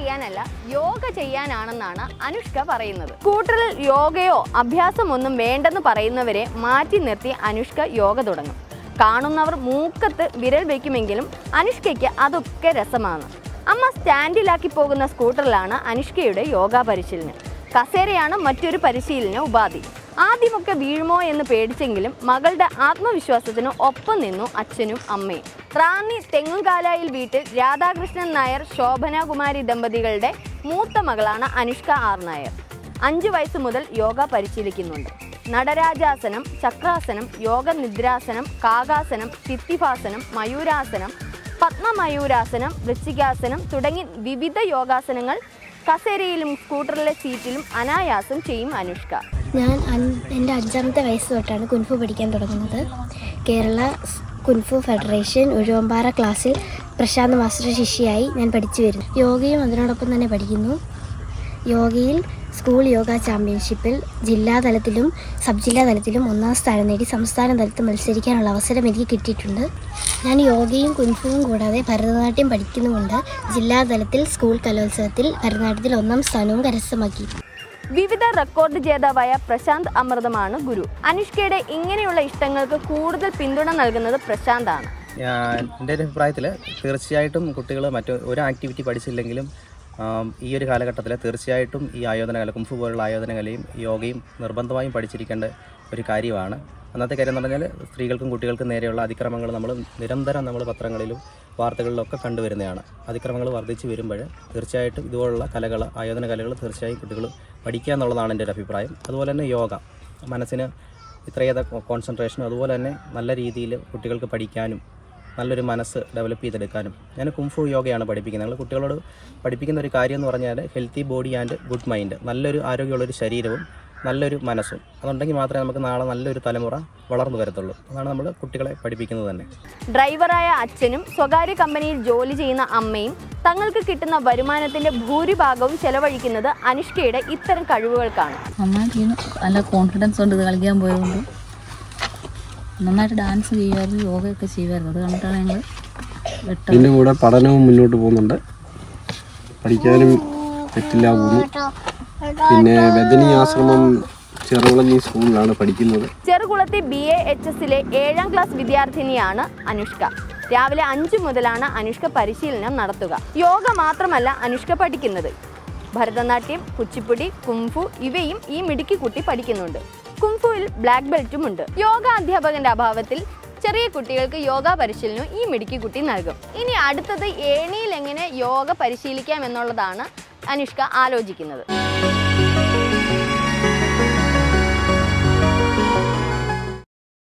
ചെയ്യാനല്ല യോഗ ചെയ്യാനാണെന്നാണ് അനുഷ്ക പറയുന്നത്. സ്കൂട്ടറിൽ യോഗയോ അഭ്യാസമൊന്നും വേണ്ടെന്ന് പറയുന്നവരെ മാറ്റി നിർത്തി അനുഷ്ക യോഗ തുടങ്ങും. കാണുന്നവർ മൂക്കത്ത് വിരൽ വയ്ക്കുമെങ്കിലും അനുഷ്കയ്ക്ക് അതൊക്കെ രസമാണ്. അമ്മ സ്റ്റാൻഡിലാക്കി പോകുന്ന സ്കൂട്ടറിലാണ് അനുഷ്കയുടെ യോഗ പരിശീലനം. കസേരയാണ് മറ്റൊരു പരിശീലന ഉപാധി. ആദ്യമൊക്കെ വീഴുമോ എന്ന് പേടിച്ചെങ്കിലും മകളുടെ ആത്മവിശ്വാസത്തിന് ഒപ്പം നിന്നു അച്ഛനും അമ്മയും. റാന്നി തെങ്ങുംകാലായിൽ വീട്ടിൽ രാധാകൃഷ്ണൻ നായർ ശോഭനാകുമാരി ദമ്പതികളുടെ മൂത്ത മകളാണ് അനുഷ്ക ആർ നായർ. 5 വയസ്സ് മുതൽ യോഗ പരിശീലിക്കുന്നുണ്ട്. നടരാജാസനം, ചക്രാസനം, യോഗ നിദ്രാസനം, കാകാസനം, സ്ഥിതിഭാസനം, മയൂരാസനം, പത്മമയൂരാസനം, വൃശ്ചികാസനം തുടങ്ങി വിവിധ യോഗാസനങ്ങൾ കസേരയിലും സ്കൂട്ടറിലെ സീറ്റിലും അനായാസം ചെയ്യും അനുഷ്ക. ഞാൻ എൻ്റെ 5ാമത്തെ വയസ്സ് തൊട്ടാണ് കുൻഫു പഠിക്കാൻ തുടങ്ങുന്നത്. കേരള കുൻഫു ഫെഡറേഷൻ ഉഴുവമ്പാറ ക്ലാസ്സിൽ പ്രശാന്ത് മാസ്റ്റർ ശിഷ്യയായി ഞാൻ പഠിച്ചു വരുന്നു. യോഗയും അതിനോടൊപ്പം തന്നെ പഠിക്കുന്നു. യോഗയിൽ സ്കൂൾ യോഗ ചാമ്പ്യൻഷിപ്പിൽ ജില്ലാതലത്തിലും സബ് ജില്ലാ തലത്തിലും 1ാം സ്ഥാനം നേടി സംസ്ഥാന തലത്തിൽ മത്സരിക്കാനുള്ള അവസരം എനിക്ക് കിട്ടിയിട്ടുണ്ട്. ഞാൻ യോഗയും കുൻഫുവും കൂടാതെ ഭരതനാട്യം പഠിക്കുന്നുമുണ്ട്. ജില്ലാതലത്തിൽ സ്കൂൾ കലോത്സവത്തിൽ ഭരതനാട്യത്തിൽ 1ാം സ്ഥാനവും കരസ്ഥമാക്കി. വിവിധ റെക്കോർഡ് ജേതാവായ പ്രശാന്ത് അമൃതമാണ് ഗുരു. അനുഷ്കയുടെ ഇങ്ങനെയുള്ള ഇഷ്ടങ്ങൾക്ക് കൂടുതൽ പിന്തുണ നൽകുന്നത് പ്രശാന്താണ്. എൻ്റെ ഒരു അഭിപ്രായത്തിൽ തീർച്ചയായിട്ടും കുട്ടികൾ ഒരു ആക്ടിവിറ്റി പഠിച്ചില്ലെങ്കിലും ഈ ഒരു കാലഘട്ടത്തിൽ തീർച്ചയായിട്ടും ഈ ആയോധനകല കുംഫു പോലുള്ള ആയോധനകലയും യോഗയും നിർബന്ധമായും പഠിച്ചിരിക്കേണ്ട ഒരു കാര്യമാണ്. അന്നത്തെ കാര്യം എന്ന് പറഞ്ഞാൽ സ്ത്രീകൾക്കും കുട്ടികൾക്കും നേരെയുള്ള അതിക്രമങ്ങൾ നിരന്തരം നമ്മൾ പത്രങ്ങളിലും വാർത്തകളിലൊക്കെ കണ്ടുവരുന്നതാണ്. അതിക്രമങ്ങൾ വർദ്ധിച്ചു വരുമ്പോൾ തീർച്ചയായിട്ടും ഇതുപോലുള്ള ആയോധന കലകൾ തീർച്ചയായും കുട്ടികൾ പഠിക്കുക എന്നുള്ളതാണ് എൻ്റെ ഒരു അഭിപ്രായം. അതുപോലെ തന്നെ യോഗ മനസ്സിന് ഇത്രയേറെ കോൺസെൻട്രേഷനും അതുപോലെ തന്നെ നല്ല രീതിയിൽ കുട്ടികൾക്ക് പഠിക്കാനും നല്ലൊരു മനസ്സ് ഡെവലപ്പ് ചെയ്തെടുക്കാനും ഞാൻ കുംഫു യോഗയാണ് പഠിപ്പിക്കുന്നത്. ഞങ്ങൾ കുട്ടികളോട് പഠിപ്പിക്കുന്ന ഒരു കാര്യം എന്ന് പറഞ്ഞാൽ healthy body and good mind, നല്ലൊരു ആരോഗ്യമുള്ളൊരു ശരീരവും നല്ലൊരു മനസ്സും. അതുണ്ടെങ്കിൽ മാത്രമേ നമുക്ക് നാളെ നല്ലൊരു തലമുറ വളർന്നു വരത്തുള്ളൂ. അതാണ് നമ്മൾ കുട്ടികളെ പഠിപ്പിക്കുന്നത് തന്നെ. ഡ്രൈവറായ അച്ഛനും സ്വകാര്യ കമ്പനിയിൽ ജോലി ചെയ്യുന്ന അമ്മയും തങ്ങൾക്ക് കിട്ടുന്ന വരുമാനത്തിന്റെ ഭൂരിഭാഗവും ചെലവഴിക്കുന്നത് അനുഷ്കയുടെ ഇത്തരം കഴിവുകൾക്കാണ്. നന്നായിട്ട് നല്ല കോൺഫിഡൻസ് ഉണ്ട് ഇത് കളിക്കാൻ പോയതുകൊണ്ട്. നന്നായിട്ട് ഡാൻസ് ചെയ്യുമായിരുന്നു, യോഗയൊക്കെ ചെയ്യുമായിരുന്നു. അത് കണ്ടിട്ടാണ് ഞങ്ങൾ വിട്ടത്. ഇതിൻ്റെ കൂടെ പഠനവും മുന്നോട്ട് പോകുന്നുണ്ട്. പഠിക്കാനും പറ്റില്ല പോകുന്നു. പിന്നെ ബദനി ആശ്രമം ചെറുകുളത്തി സ്കൂളിലാണ് പഠിക്കുന്നത്. ചെറുകുളത്തി BAHSലെ 7ാം ക്ലാസ് വിദ്യാർത്ഥിനിയാണ് അനുഷ്ക. രാവിലെ 5 മുതലാണ് അനുഷ്ക പരിശീലനം നടത്തുക. യോഗ മാത്രമല്ല അനുഷ്ക പഠിക്കുന്നത്. ഭരതനാട്യം, കുച്ചിപ്പുടി, കുംഫു ഇവയും ഈ മിടുക്കി കുട്ടി പഠിക്കുന്നുണ്ട്. കുംഫുവിൽ ബ്ലാക്ക് ബെൽറ്റും ഉണ്ട്. യോഗ അധ്യാപകന്റെ അഭാവത്തിൽ ചെറിയ കുട്ടികൾക്ക് യോഗ പരിശീലനം ഈ മിടുക്കി കുട്ടി നൽകും. ഇനി അടുത്തത് ഏണിയിൽ എങ്ങനെ യോഗ പരിശീലിക്കാം എന്നുള്ളതാണ് അനുഷ്ക ആലോചിക്കുന്നത്.